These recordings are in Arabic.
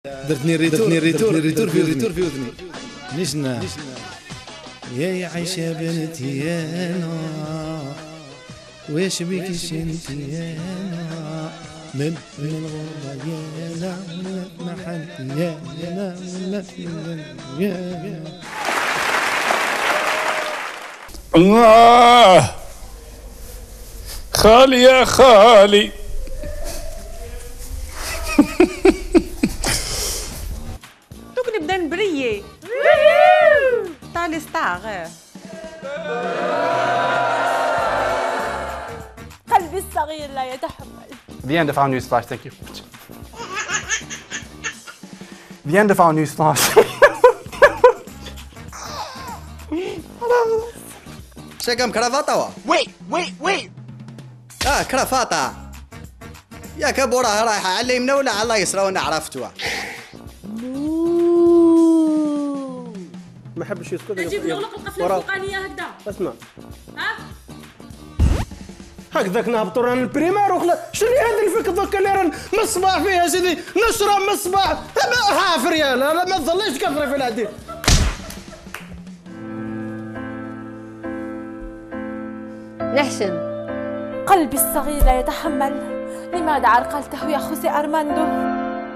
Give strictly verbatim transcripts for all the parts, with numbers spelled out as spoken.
درتني ريتور درتني ريتور ريتور في ريتور في وذني نشنا يا عايشة بنتي انا واش بيك شنتي انا من من الغربة يا لا ولا محل يا لا ولا يا الله خالي يا خالي دوك نبدا نبريي طالي ستار قلبي الصغير لا يتحمل. The end of our news flash, thank you. The end of our news flash. شكم كرافاتا. Wait, wait, wait. اه كرافاتا. يا كبورة رايحة على اليمين ولا على اليسرى وانا عرفتوها. ما حبش يسكت. نجيب نغلق القفله الفوقانيه هكذا. اسمع. ها؟ هكذاك نهبطوا رانا البريمير وخلا شنو هذا اللي فيك دوكا اللي راه مصباح فيها سيدي نشرب مصباح ها فريال لا ما تظليش كثري في العديد. نحشم قلبي الصغير لا يتحمل. لماذا عرقلته يا خوسي أرماندو؟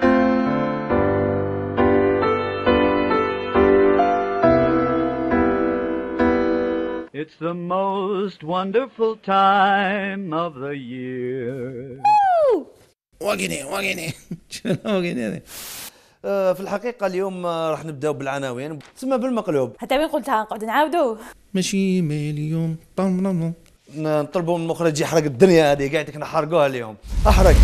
It's the most wonderful time of the year. واقني واقني شنو واقني هذا؟ في الحقيقة اليوم راح نبداو بالعناوين تسمى بالمقلوب. حتى وين قلتها نقعد نعاودوه؟ ماشي مليون طم نطلبوا من المخرج يحرق الدنيا هذه قاعدك نحرقوها اليوم. احرق.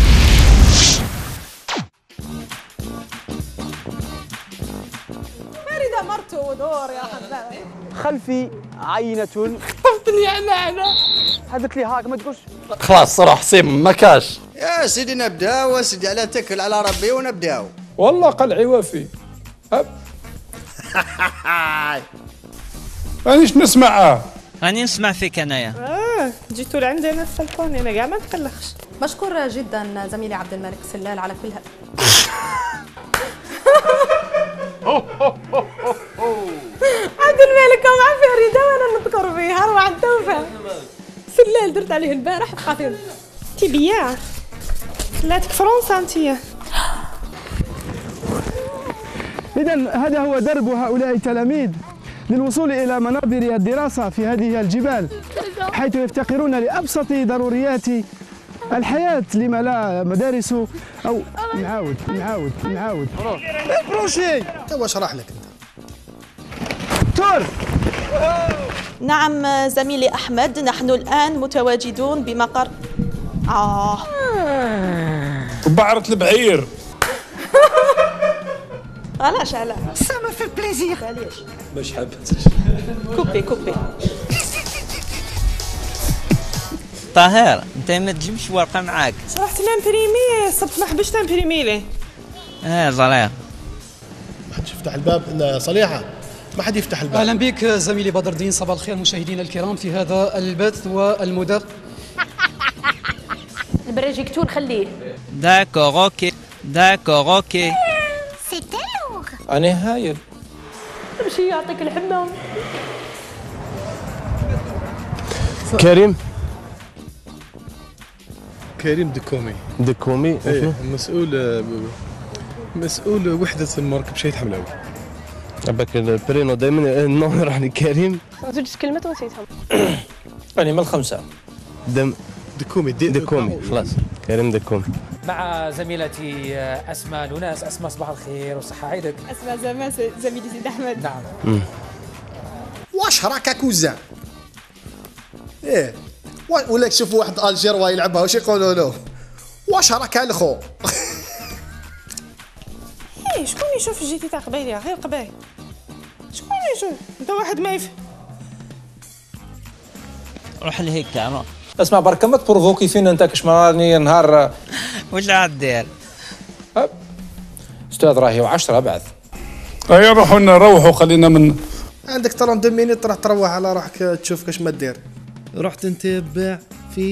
فريدة مرتو ودور يا حبايبي. خلفي عينة خفتني انا انا حدث لي هاك ما تقولش. خلاص صراحة حسين ما كاش. يا سيدي نبداو وسيدي على تكل على ربي ونبداو. والله قلعي وفي أب رانيش نسمع. راني نسمع فيك انايا. اه جيتوا لعندي انا في التلفون انا كاع ما نتقلقش. مشكور جدا زميلي عبد الملك سلال على كل هذا. عبد الملك مع فريده وانا نذكر فيها اروع التوفه. سلال درت عليه البارح بقى فيه تيبيا خلاتك فرنسا انتيا. إذن هذا هو درب هؤلاء التلاميذ للوصول إلى مناظر الدراسة في هذه الجبال، حيث يفتقرون لأبسط ضروريات الحياة. لما لا مدارس أو نعاود نعاود نعاود بروشي توا اشرح لك انت. تور. نعم زميلي أحمد، نحن الآن متواجدون بمقر آه وبعرة البعير. علاش علاش؟ سما في بليزير. علاش؟ باش حبت. كوبي كوبي. طاهر انت ما تجيبش ورقه معاك. رحت نمبريمي صبت ما حبش نمبريمي ليه. اه زلير. ما حدش يفتح الباب صليحة ما حد يفتح الباب. اهلا بك زميلي بدر الدين. صباح الخير مشاهدينا الكرام في هذا البث والمدر. البروجيكتور خليه. داكور اوكي داكور اوكي. انا هايل. امشي يعطيك الحمام. كريم كريم دكومي. دكومي ايه مسؤول مسؤول وحدة المركب شيء حملاوي. أباك البرينو دائما النوم راح لكريم. زوج كلمات ونسيتهم. أنا من الخمسة. دم دكومي دي دكومي خلاص كريم دكومي. مع زميلتي أسماء لوناس. أسماء صباح الخير وصحة عيدك. اسمع زمان زميلي سيد احمد. نعم. واش راك كوزان؟ ايه ولا تشوفوا واحد الجيروا يلعبها واش يقولوا له؟ واش راك الخو؟ ايه شكون يشوف جيتي تاع قبيله غير قبايل؟ شكون يشوف؟ انت واحد ما يفهم. روح لهيك روح. اسمع برك ما تبروفوكي فينا انت كش راني نهار. واش راح دير؟ استاذ راهي وعشرة بعد. هيا روحوا لنا روحوا خلينا من عندك ثلاثين مينيت راح تروح على روحك تشوف كاش ما دير. رحت نتبع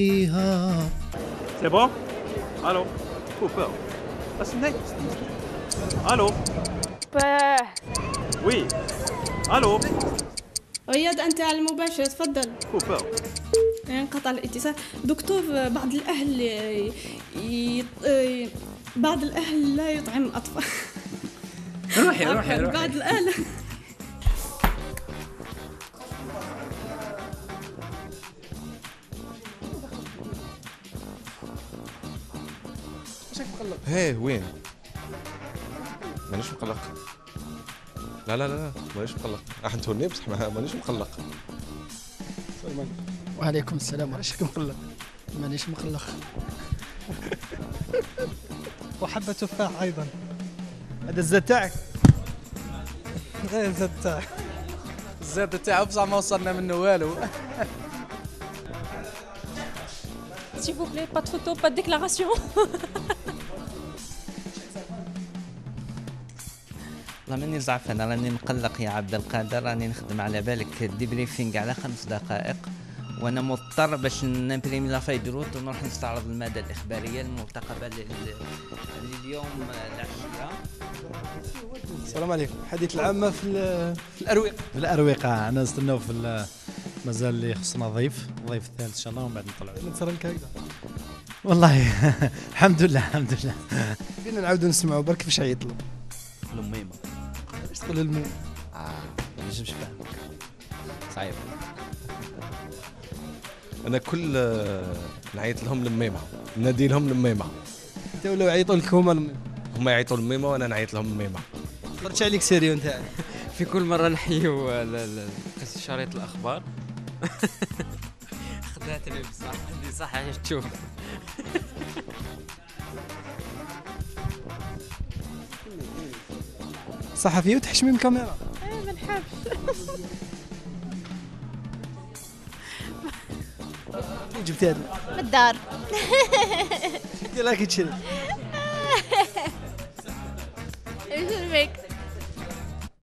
فيها. C'est bon? Allô? Cooper. What's the name? الو باه وي الو رياض أنت على المباشر تفضل. كوبا انقطع الاتصال. دكتور بعض الأهل ي... ي... بعض الأهل لا يطعم الأطفال. روحي روحي روحي. بعض الأهل هيه وين؟ مانيش مقلق. لا لا لا مانيش مقلق. راح نتوني بصح مانيش مقلق. وعليكم السلام. مانيش مقلق. مانيش مقلق. وحبة تفاح أيضا. هذا الزاد تاعك. غير الزاد تاعك. الزاد تاعو بصح ما وصلنا منه والو. S'il vous plaît, pas de photo, pas de déclaration. والله ماني زعفان، راني مقلق يا عبد القادر، راني نخدم على بالك ديبريفينغ على خمس دقائق وانا مضطر باش نمبريمي لا فاي دروت ونروح نستعرض الماده الاخباريه المرتقبه لليوم العشيه. السلام عليكم. الحديث العامة في في الأروقة. في الأروقة أنا نستناو في مازال اللي خصنا ضيف، الضيف الثالث إن شاء الله ومن بعد نطلعوا. نتصل لك هكذا. والله الحمد لله الحمد لله. بينا نعاودوا نسمعوا برك فاش عيطلوا. الميمة. ايش تقول الميمة؟ اه ما نجمش نفهمك. صعيب. انا كل نعيط لهم الميمة، نادي لهم الميمة. انت ولاو يعيطوا لك هما الميمة. هما يعيطوا الميمة وانا نعيط لهم الميمة. خرجت عليك سيريو نتاعك. في كل مرة نحيو قصة شريط الأخبار. خداتني بصح عندي صح تشوف. صحفية وتحشمي من الكاميرا. ايه ما نحبش. فين جبتي هذا؟ من الدار. شفتي راكي تشري. ايش بك؟